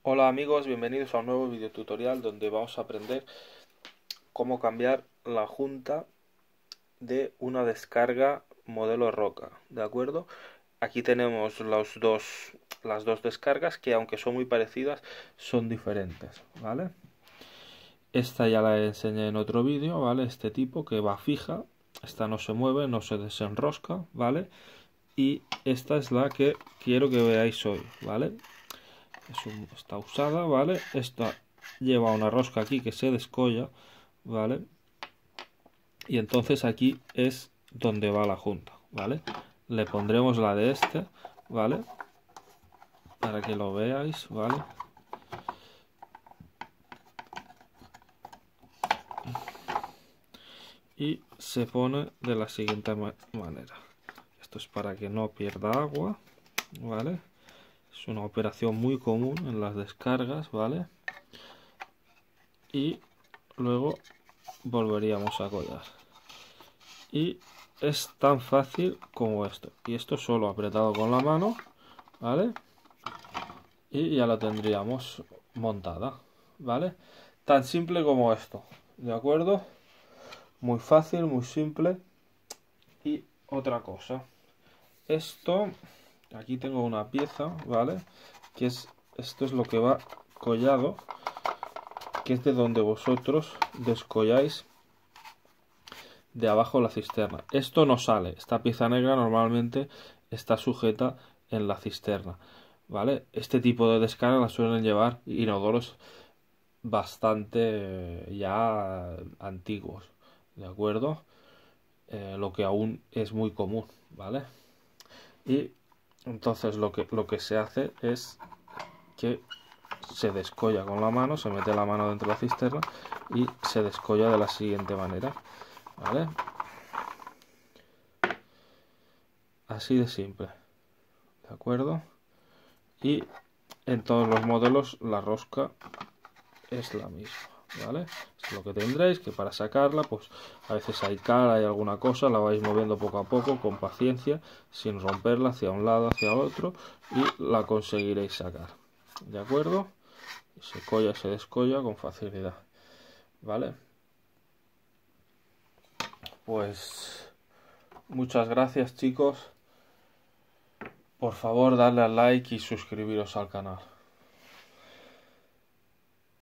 Hola amigos, bienvenidos a un nuevo video tutorial donde vamos a aprender cómo cambiar la junta de una descarga modelo Roca, ¿de acuerdo? Aquí tenemos las dos descargas que, aunque son muy parecidas, son diferentes, ¿vale? Esta ya la enseñé en otro vídeo, ¿vale? Este tipo que va fija, esta no se mueve, no se desenrosca, ¿vale? Y esta es la que quiero que veáis hoy, ¿vale? Está usada, ¿vale? Esta lleva una rosca aquí que se descolla, ¿vale? Y entonces aquí es donde va la junta, ¿vale? Le pondremos la de este, ¿vale? Para que lo veáis, ¿vale? Y se pone de la siguiente manera. Esto es para que no pierda agua, ¿vale? Es una operación muy común en las descargas, ¿vale? Y luego volveríamos a collar. Y es tan fácil como esto. Y esto solo apretado con la mano, ¿vale? Y ya la tendríamos montada, ¿vale? Tan simple como esto, ¿de acuerdo? Muy fácil, muy simple. Y otra cosa. Esto, aquí tengo una pieza, ¿vale? Esto es lo que va collado, que es de donde vosotros descolláis de abajo la cisterna. Esto no sale, esta pieza negra normalmente está sujeta en la cisterna, ¿vale? Este tipo de descarga la suelen llevar inodoros bastante ya antiguos, ¿de acuerdo? Lo que aún es muy común, ¿vale? Y entonces lo que se hace es que se descolla con la mano, se mete la mano dentro de la cisterna y se descolla de la siguiente manera, ¿vale? Así de simple, ¿de acuerdo? Y en todos los modelos la rosca es la misma, ¿vale? Es lo que tendréis, que para sacarla, pues a veces hay cara, hay alguna cosa, la vais moviendo poco a poco, con paciencia, sin romperla hacia un lado, hacia otro, y la conseguiréis sacar, ¿de acuerdo? Se colla, se descolla con facilidad, ¿vale? Pues muchas gracias, chicos. Por favor, darle al like y suscribiros al canal.